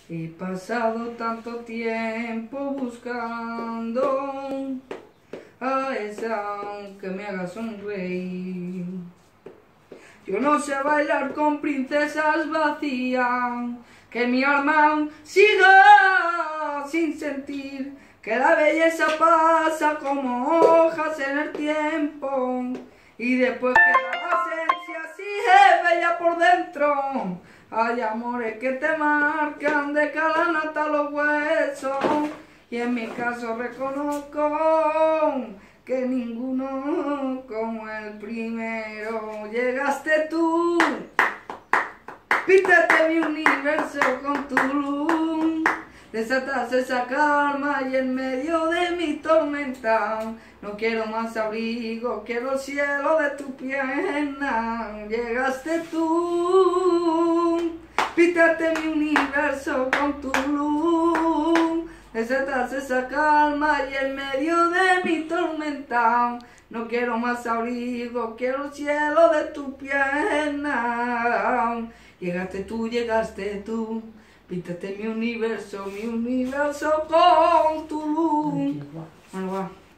He pasado tanto tiempo buscando a esa que me haga sonreír. Yo no sé bailar con princesas vacías, que mi alma siga sin sentir, que la belleza pasa como hojas en el tiempo, y después queda la esencia si es bella por dentro. Hay amores que te marcan de calan hasta los huesos, y en mi caso reconozco que ninguno como el primero. Llegaste tú, píntate mi universo con tu luz, desatas esa calma y en medio de mi tormenta no quiero más abrigo, quiero el cielo de tu pierna. Llegaste tú, píntate mi universo con tu luz, desatas esa calma y en medio de mi tormenta no quiero más abrigo, quiero el cielo de tu pierna. Llegaste tú, píntate mi universo con tu luz. Bueno, va.